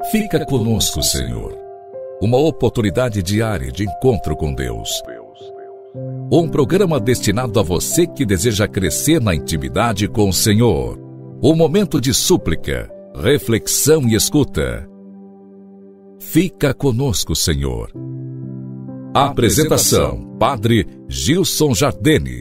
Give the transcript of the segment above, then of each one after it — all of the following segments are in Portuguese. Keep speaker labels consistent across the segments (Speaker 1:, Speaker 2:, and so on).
Speaker 1: Fica conosco, Senhor. Uma oportunidade diária de encontro com Deus. Um programa destinado a você que deseja crescer na intimidade com o Senhor. Um momento de súplica, reflexão e escuta. Fica conosco, Senhor. Apresentação: Padre Gilson Jardini.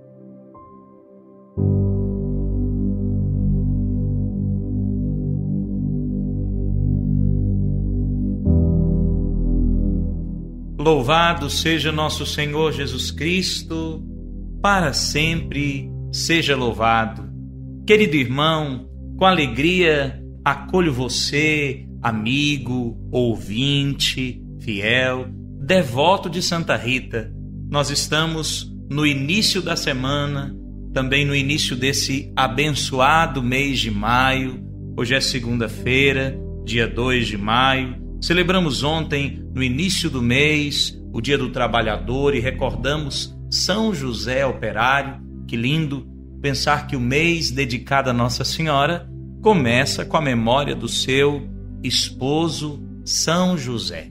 Speaker 2: Louvado seja nosso Senhor Jesus Cristo, para sempre seja louvado. Querido irmão, com alegria acolho você, amigo, ouvinte, fiel, devoto de Santa Rita. Nós estamos no início da semana, também no início desse abençoado mês de maio. Hoje é segunda-feira, dia 2 de maio. Celebramos ontem, no início do mês, o Dia do Trabalhador e recordamos São José Operário. Que lindo pensar que o mês dedicado a Nossa Senhora começa com a memória do seu esposo São José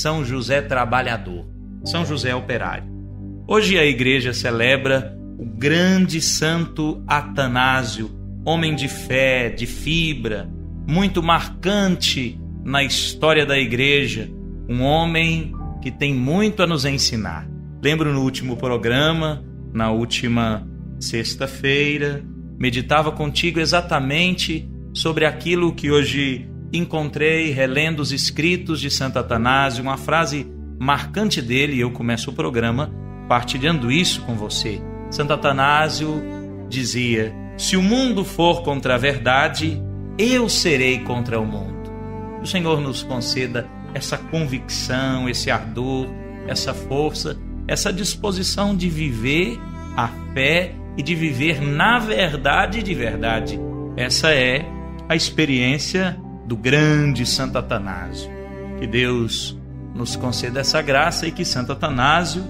Speaker 2: Trabalhador, São José Operário. Hoje a igreja celebra o grande santo Atanásio, homem de fé, de fibra, muito marcante na história da igreja, um homem que tem muito a nos ensinar. Lembro no último programa, na última sexta-feira, meditava contigo exatamente sobre aquilo que hoje encontrei relendo os escritos de Santo Atanásio, uma frase marcante dele, e eu começo o programa partilhando isso com você. Santo Atanásio dizia: se o mundo for contra a verdade, eu serei contra o mundo. Que o Senhor nos conceda essa convicção, esse ardor, essa força, essa disposição de viver a fé e de viver na verdade de verdade. Essa é a experiência do grande Santo Atanásio. Que Deus nos conceda essa graça e que Santo Atanásio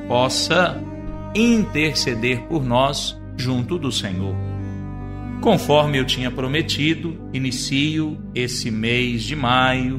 Speaker 2: possa interceder por nós junto do Senhor. Conforme eu tinha prometido, inicio esse mês de maio,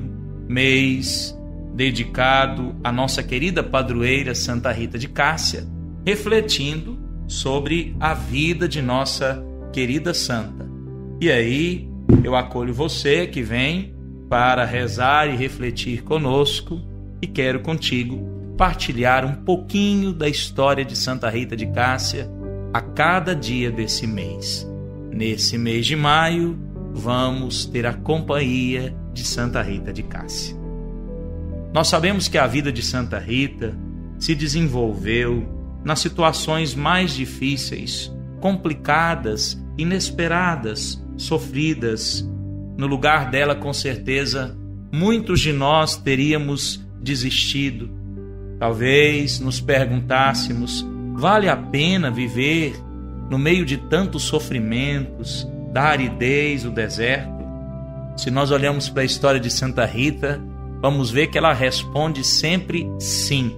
Speaker 2: mês dedicado à nossa querida padroeira Santa Rita de Cássia, refletindo sobre a vida de nossa querida santa. E aí, eu acolho você que vem para rezar e refletir conosco e quero contigo partilhar um pouquinho da história de Santa Rita de Cássia a cada dia desse mês. Nesse mês de maio, vamos ter a companhia de Santa Rita de Cássia. Nós sabemos que a vida de Santa Rita se desenvolveu nas situações mais difíceis, complicadas, inesperadas, sofridas. No lugar dela, com certeza, muitos de nós teríamos desistido. Talvez nos perguntássemos: vale a pena viver no meio de tantos sofrimentos, da aridez, o deserto? Se nós olhamos para a história de Santa Rita, vamos ver que ela responde sempre sim.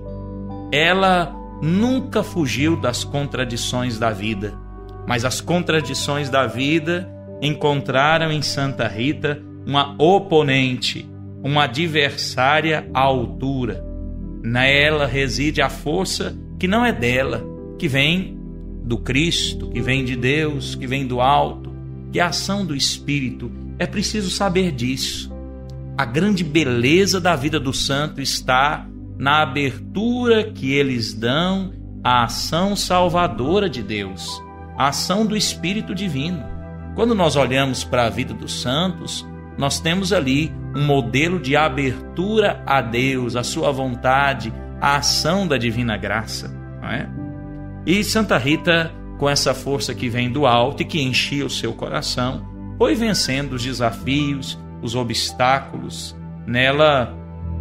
Speaker 2: Ela nunca fugiu das contradições da vida, mas as contradições da vida encontraram em Santa Rita uma oponente, uma adversária à altura. Nela reside a força que não é dela, que vem do Cristo, que vem de Deus, que vem do alto, que é a ação do Espírito. É preciso saber disso. A grande beleza da vida do santo está na abertura que eles dão à ação salvadora de Deus, a ação do Espírito Divino. Quando nós olhamos para a vida dos santos, nós temos ali um modelo de abertura a Deus, a sua vontade, a ação da divina graça, não é? E Santa Rita, com essa força que vem do alto e que enchia o seu coração, foi vencendo os desafios, os obstáculos. Nela,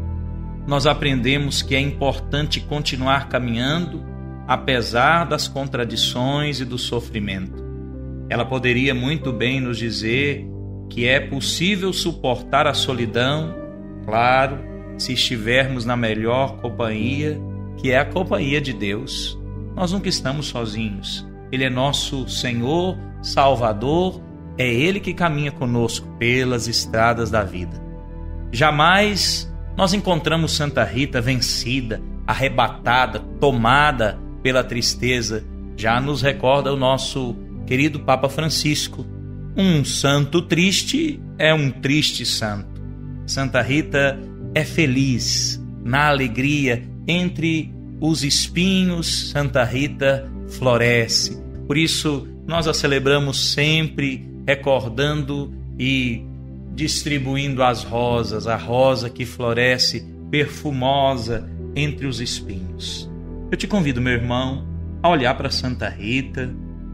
Speaker 2: nós aprendemos que é importante continuar caminhando, apesar das contradições e do sofrimento. Ela poderia muito bem nos dizer que é possível suportar a solidão, claro, se estivermos na melhor companhia, que é a companhia de Deus. Nós nunca estamos sozinhos. Ele é nosso Senhor, Salvador, é Ele que caminha conosco pelas estradas da vida. Jamais nós encontramos Santa Rita vencida, arrebatada, tomada pela tristeza. Já nos recorda o nosso querido Papa Francisco: um santo triste é um triste santo. Santa Rita é feliz, na alegria, entre os espinhos, Santa Rita floresce. Por isso, nós a celebramos sempre recordando e distribuindo as rosas, a rosa que floresce perfumosa entre os espinhos. Eu te convido, meu irmão, a olhar para Santa Rita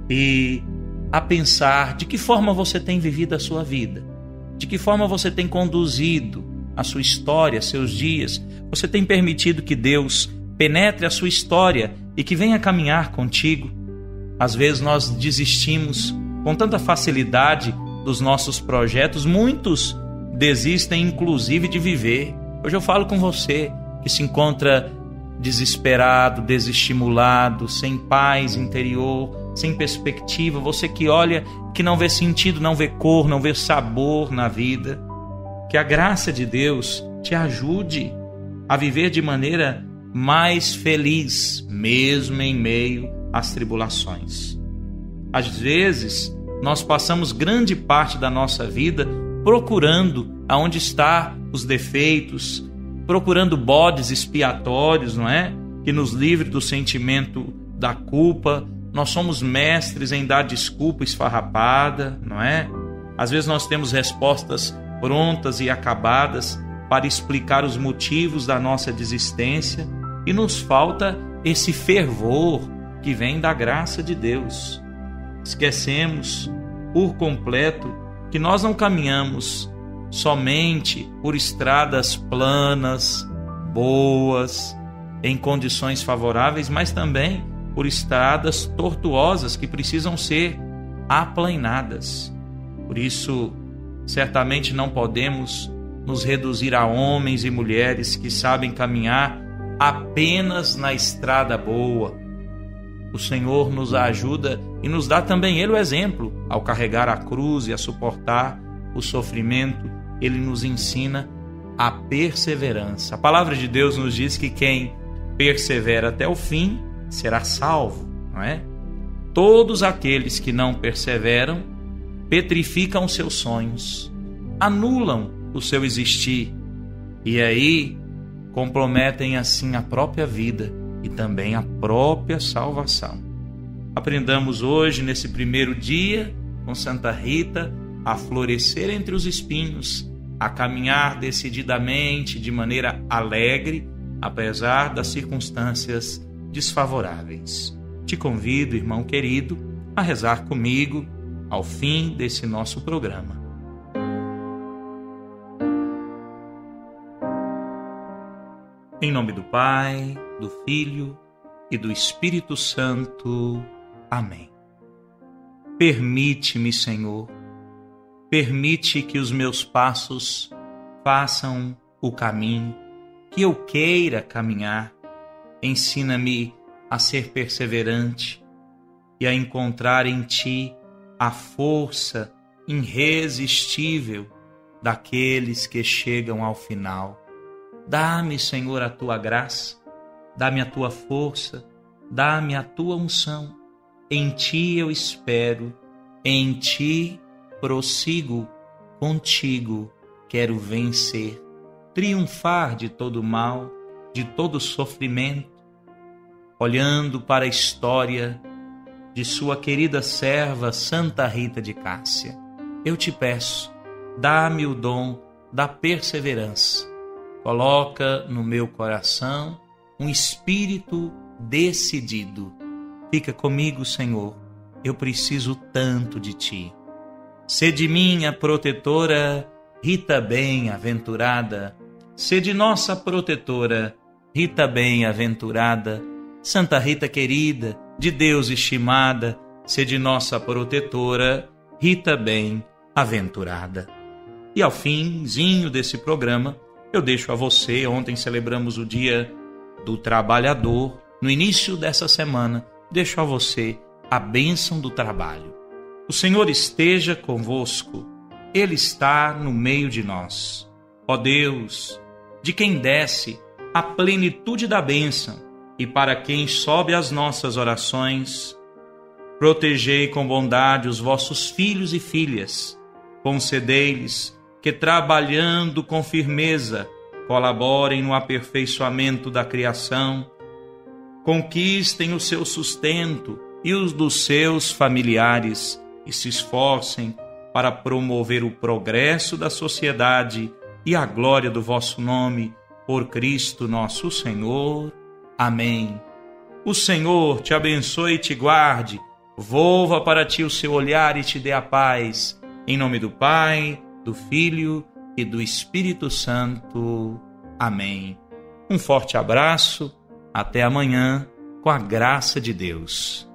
Speaker 2: e a pensar de que forma você tem vivido a sua vida, de que forma você tem conduzido a sua história, seus dias. Você tem permitido que Deus penetre a sua história e que venha caminhar contigo? Às vezes nós desistimos com tanta facilidade dos nossos projetos, muitos desistem inclusive de viver. Hoje eu falo com você que se encontra desesperado, desestimulado, sem paz interior, sem perspectiva, você que olha, que não vê sentido, não vê cor, não vê sabor na vida. Que a graça de Deus te ajude a viver de maneira mais feliz, mesmo em meio às tribulações. Às vezes, nós passamos grande parte da nossa vida procurando aonde estão os defeitos, procurando bodes expiatórios, não é? Que nos livre do sentimento da culpa. Nós somos mestres em dar desculpa esfarrapada, não é? Às vezes nós temos respostas prontas e acabadas para explicar os motivos da nossa desistência e nos falta esse fervor que vem da graça de Deus. Esquecemos por completo que nós não caminhamos somente por estradas planas, boas, em condições favoráveis, mas também por estradas tortuosas que precisam ser aplainadas. Por isso, certamente não podemos nos reduzir a homens e mulheres que sabem caminhar apenas na estrada boa. O Senhor nos ajuda e nos dá também Ele o exemplo. Ao carregar a cruz e a suportar o sofrimento, Ele nos ensina a perseverança. A palavra de Deus nos diz que quem persevera até o fim será salvo, não é? Todos aqueles que não perseveram petrificam seus sonhos, anulam o seu existir e aí comprometem assim a própria vida e também a própria salvação. Aprendamos hoje, nesse primeiro dia, com Santa Rita, a florescer entre os espinhos, a caminhar decididamente, de maneira alegre, apesar das circunstâncias desfavoráveis. Te convido, irmão querido, a rezar comigo ao fim desse nosso programa. Em nome do Pai, do Filho e do Espírito Santo. Amém. Permite-me, Senhor, permite que os meus passos façam o caminho que eu queira caminhar. Ensina-me a ser perseverante e a encontrar em Ti a força irresistível daqueles que chegam ao final. Dá-me, Senhor, a Tua graça, dá-me a Tua força, dá-me a Tua unção. Em Ti eu espero, em Ti prossigo, contigo quero vencer, triunfar de todo mal, de todo sofrimento. Olhando para a história de sua querida serva Santa Rita de Cássia, eu te peço, dá-me o dom da perseverança. Coloca no meu coração um espírito decidido. Fica comigo, Senhor, eu preciso tanto de Ti. Sede minha protetora, Rita bem-aventurada. Sede nossa protetora, Rita bem-aventurada. Santa Rita querida, de Deus estimada, sede nossa protetora, Rita bem-aventurada. E ao finzinho desse programa, eu deixo a você, ontem celebramos o Dia do Trabalhador, no início dessa semana, deixo a você a bênção do trabalho. O Senhor esteja convosco, Ele está no meio de nós. ó Deus, de quem desce a plenitude da bênção e para quem sobe as nossas orações. Protegei com bondade os vossos filhos e filhas. Concedei-lhes que, trabalhando com firmeza, colaborem no aperfeiçoamento da criação, conquistem o seu sustento e os dos seus familiares e se esforcem para promover o progresso da sociedade e a glória do vosso nome, por Cristo nosso Senhor. Amém. O Senhor te abençoe e te guarde, volva para ti o seu olhar e te dê a paz. Em nome do Pai, do Filho e do Espírito Santo. Amém. Um forte abraço, até amanhã, com a graça de Deus.